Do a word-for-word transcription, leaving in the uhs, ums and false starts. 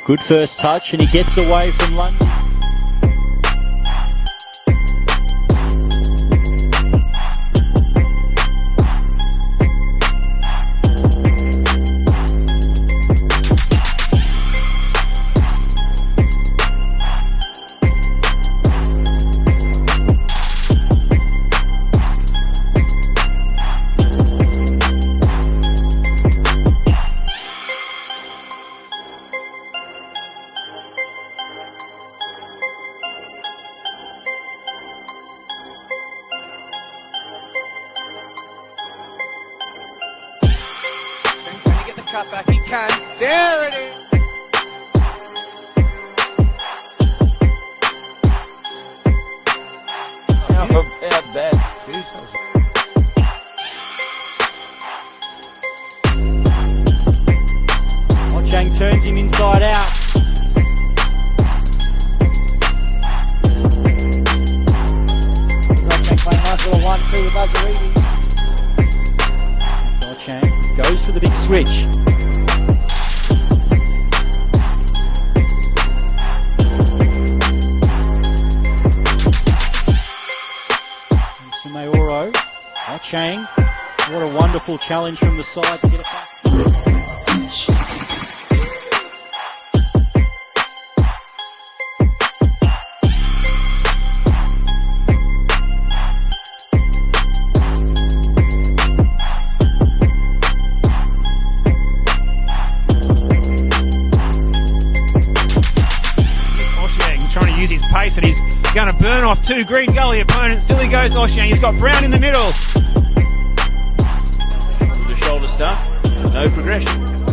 Good first touch, and he gets away from London. Cut back, he can. There it is. How about that? Ochieng turns him inside out. Ochieng playing a nice little one two with Buzzaridi. Ochieng goes for the big switch. Mayoro, Ochieng, what a wonderful challenge from the side to get it back. Ochieng trying to use his pace, and he's going to burn off two Green Gully opponents. Still he goes, Ochieng. He's got Brown in the middle. The shoulder stuff, no progression.